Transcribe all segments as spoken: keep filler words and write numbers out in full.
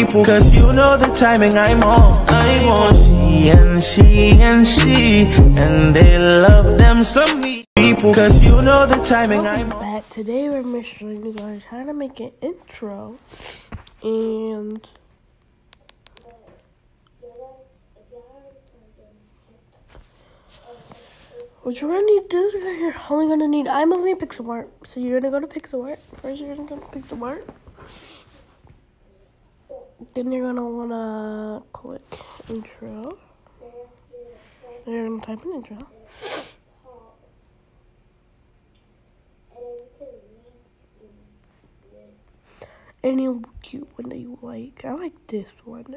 Cause you know the timing I'm on. I want she and she and she, and they love them some me. Cause you know the timing I'm on. Back today we're showing you guys how to make an intro, and what you're gonna need to do is you're only gonna need iMovie and Pixelart. So you're gonna go to Pixelart. First you're gonna go to Pixelart. Then you're gonna wanna click intro. Then you're gonna type in intro. Any cute one that you like. I like this one.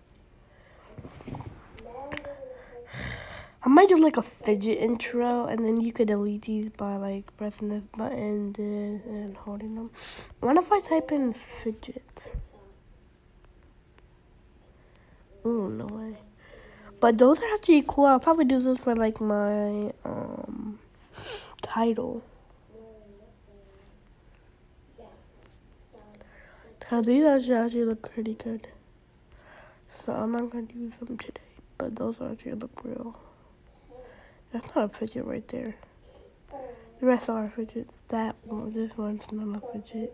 I might do like a fidget intro, and then you could delete these by like pressing this button this, and holding them. What if I type in fidget? Oh, no way. But those are actually cool. I'll probably do this for like my um title. Cause these actually look pretty good. So I'm not gonna use them today, but those actually look real. That's not a fidget right there. The rest are fidgets. That one, this one's not a fidget.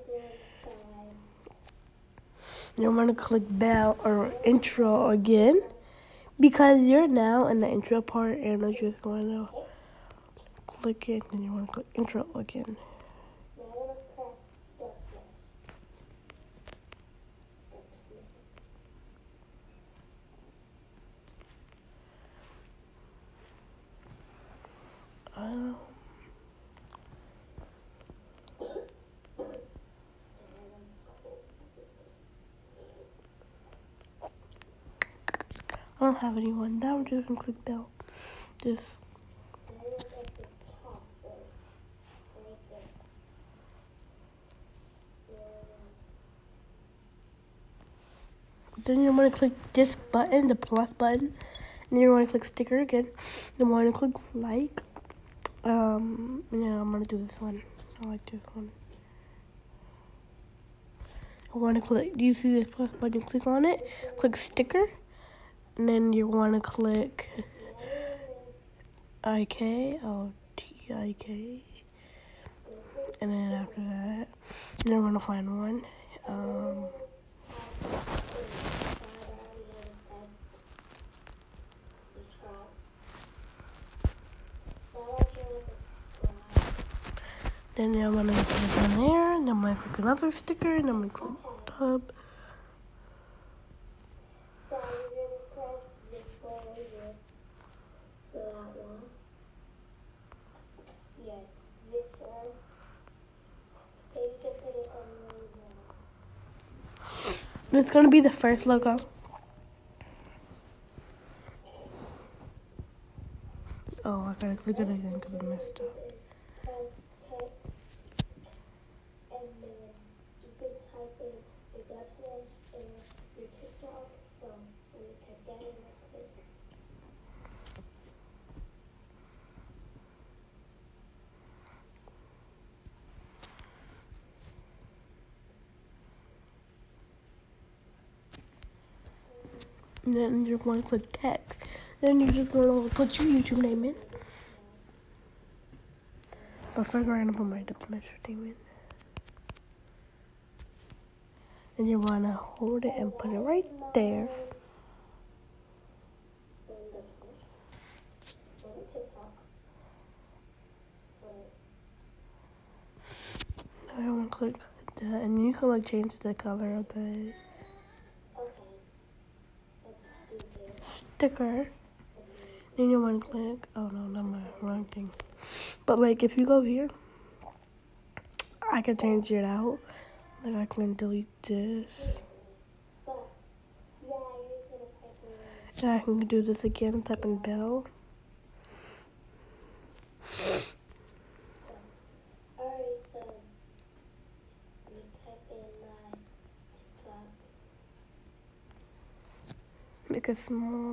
You want to click bell or intro again, because you're now in the intro part, and I'm just going to click it, and you want to click intro again. Um, I don't have anyone. Now I'm just gonna click bell. This. Then you want to click this button, the plus button. Then you want to click sticker again. Then you want to click like. Um, yeah, I'm gonna do this one. I like this one. I want to click. Do you see this plus button? Click on it. Click sticker, and then you want to click I K. Oh, T I K. And then after that, you're gonna find one. Um. Then I'm gonna click on there, and then I'm gonna click another sticker, and I'm gonna click tub. So you're gonna press this one over here. That one. Yeah, this one. Okay, you can put it on the wall. This is gonna be the first logo. Oh, I gotta click it again because I messed up. And then you can type in your Dutchess and your TikTok. So when you type that in real quick. And then you're going to click text. Then you're just going to put your YouTube name in. But first we're going to put my Dutchess name in. And you want to hold it and put it right there. I want to click that, and you can like change the color of the sticker. Then you want to click. Oh no, not my wrong thing. But like if you go here, I can change it out. Like I can delete this. And I can do this again, type in bell. Make it small.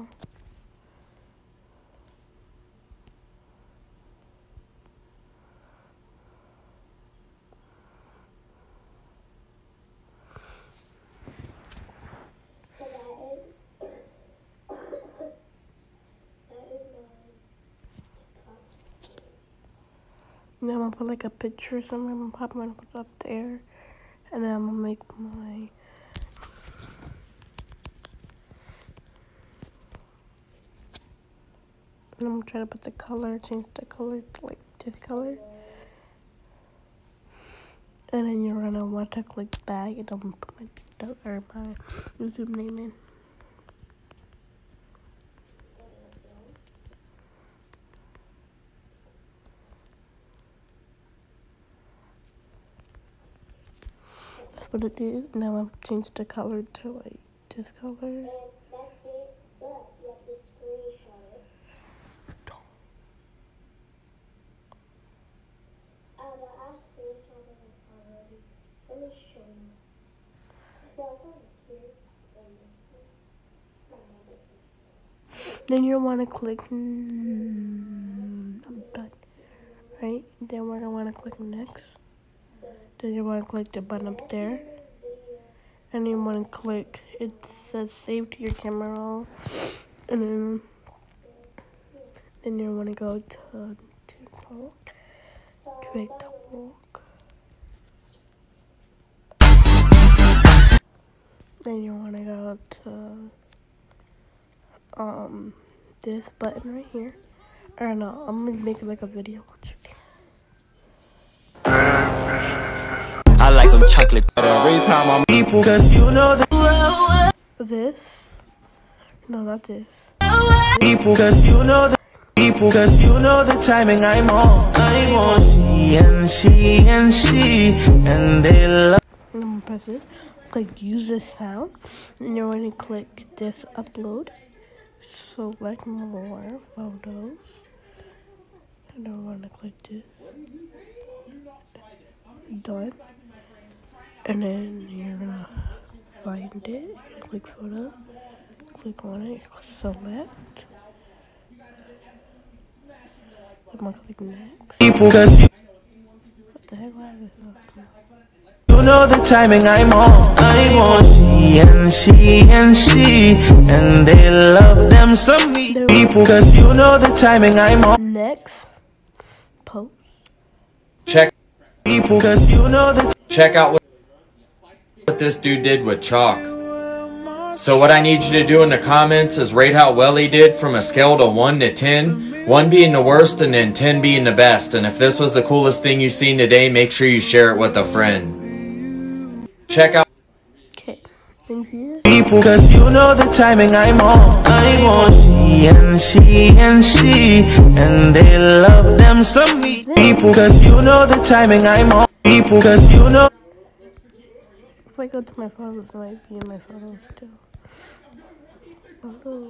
And then I'm gonna put like a picture or something. I'm gonna put it up there. And then I'm gonna make my and I'm gonna try to put the color, change the color to like this color. And then you're gonna want to click back and I'm gonna put my or my YouTube name in. That's what it is. Now I've changed the color to like this color. And that's it, but you have to screenshot it. Um, I screenshotted it already. Let me show you. No, it's over here. Then you want to click, mm, I'm done, right? Then we're gonna want to click next. Then you want to click the button up there, and you want to click. It says save to your camera roll, and then then you want to go to TikTok, TikTok. Then you want to go to um this button right here. Or no, I'm gonna make like a video. I like them chocolate every time I'm people, cause you know that This? No, not this. people, cause you know the people, cause you know the timing I'm on. I want she and she and she and they love. I'm gonna press this. Click use this sound. And you're going to click this upload. Select more photos. And I'm gonna click this. Done. And then you're gonna find it. You're gonna click photo. Click on it. Select. I'm gonna click next. People, cause you, What the heck? Why is this not? you know the timing I'm on. I want she and she and she and they love them some me. People, cause you know the timing I'm on. Next. Post. Check People, cause you know the check out what, what this dude did with chalk. So what I need you to do in the comments is rate how well he did from a scale to one to ten. one being the worst and then ten being the best. And if this was the coolest thing you've seen today, make sure you share it with a friend. Check out. Okay. Thanks you. people, cause you know the timing I'm on. I want she and she and she and they love them some me. People, cause you know the timing I'm on. People, cause you know. If I go to my photos, it might be in my photos still. Photos.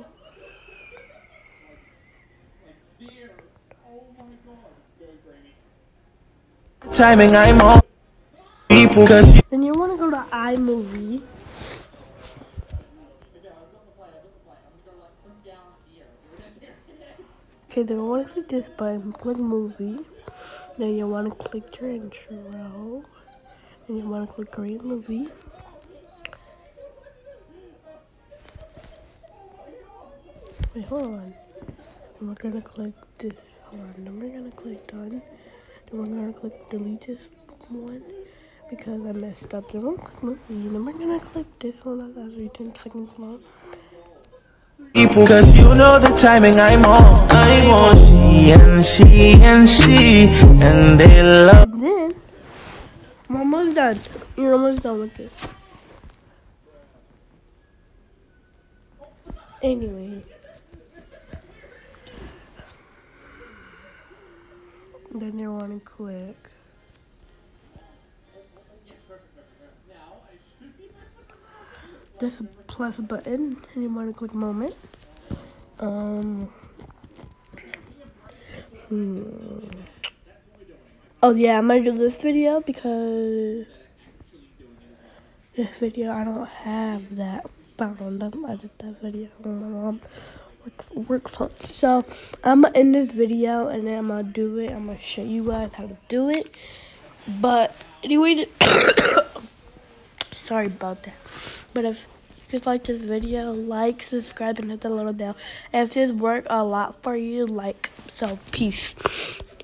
Timing I'm on. People, cause you. Then you want to go to iMovie. Okay, then you want to click this button, click movie. Then you want to click your intro. Then you want to click create movie. Wait, hold on. And we're gonna click this. Hold on. Then we're gonna click done. Then we're gonna click delete this one because I messed up. Then we're gonna click movie. Then we're gonna click this one that's actually ten seconds long. People, cause you know the timing I'm on. I want she and she and she and they love. And then I'm almost done. You're almost done with this. Anyway. Then you want to click this plus button, and you want to click moment. Um. Hmm. Oh yeah, I'm gonna do this video because this video I don't have that found. I did that video on my mom work, work phone. So I'm gonna end this video and then I'm gonna do it. I'm gonna show you guys how to do it. But anyway, sorry about that. But if you guys like this video, like, subscribe, and hit the little bell. And if this worked a lot for you, like, so peace.